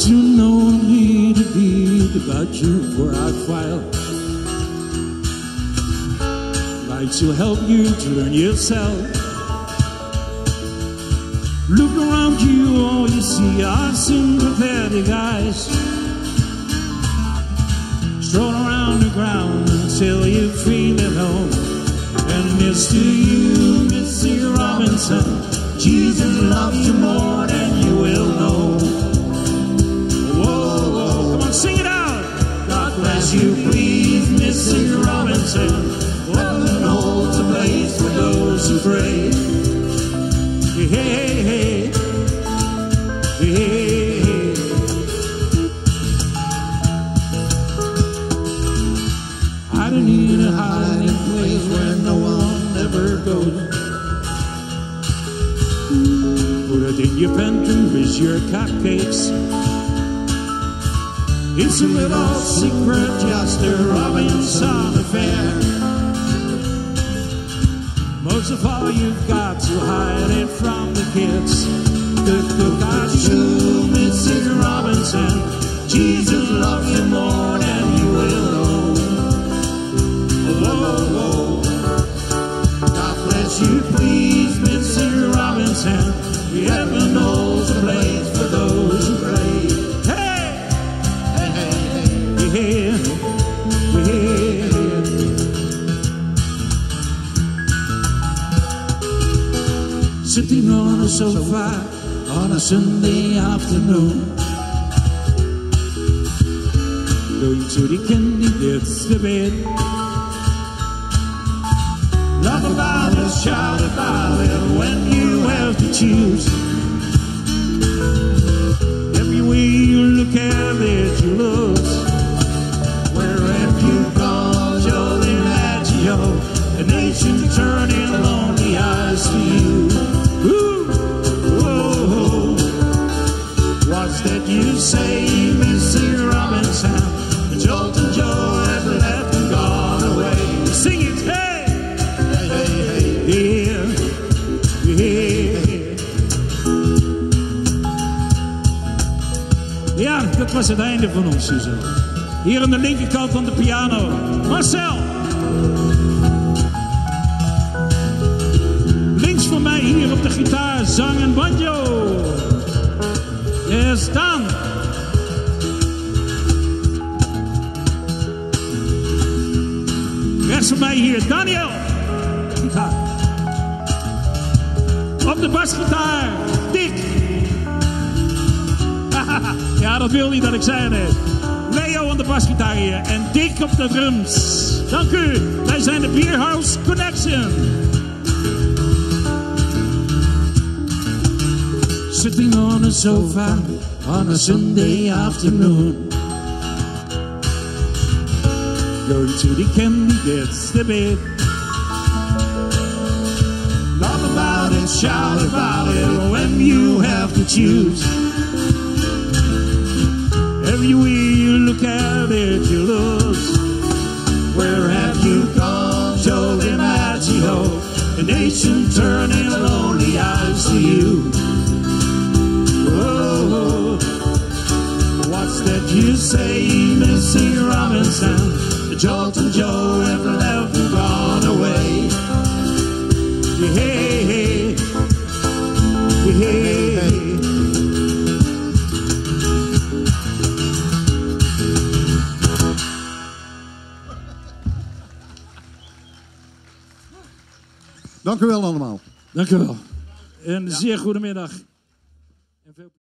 soon know me to be about you for a while. Lights will help you to learn yourself. Look around you, all you see are sympathetic eyes. Stroll around the ground until you feel at home. And Mr. You, Mr. Robinson, Jesus loves you more than you will know. Whoa, whoa, come on, sing it out. God bless you, please, Mr. Robinson. Heaven holds a place for those who pray. Hey, hey, hey, hey, hey. I don't need a hiding place where no one ever goes. Put it in your pantry with your cupcakes. It's a little secret, just a Robinson affair. Most of all, you've got to hide it from the kids. The cook I shoe, Mr. Robinson. Jesus loves you more than you will know. Whoa, whoa. God bless you, please, Mr. Robinson. Heaven knows a place for those who pray. Hey! Hey, hey, hey, hey, hey. Sitting on a sofa on a Sunday afternoon, going to the candidates' debate. Laugh about it, shout about it when you have to choose. Every way you look at it, you lose. Where have you gone, Joe DiMaggio? The nation turning lonely eyes to you. Ooh, whoa, what's that you say, Mr. Robinson? Jolt and Joe have left and gone away. Sing it, hey! Hey, hey, hey, yeah, yeah. Ja, dat was het einde van ons, Suzo. Hier aan de linkerkant van de piano, Marchel. Links van mij hier op de gitaar, zang en banjo. Yes, Daan. Rechts van mij hier, Daniel. Gitaar. Op de basgitaar, Dick. Ja, dat wil niet dat ik zei net. Leo aan de basgitaar hier en Dick op de drums. Dank u. Wij zijn de Beerhouse Connection. Sitting on a sofa on a Sunday afternoon, going to the candidates' debate. Laugh about it, shout about it when you have to choose. Every way you look at it, you lose. Where have you gone, Joe DiMaggio? The nation turning lonely eyes to you. Whoa, what's that you say, Mr. Robinson? Jolt and Joe have left and gone away. Hey, hey, hey, hey. Dank u wel allemaal. Dank u wel. En zeer goedemiddag.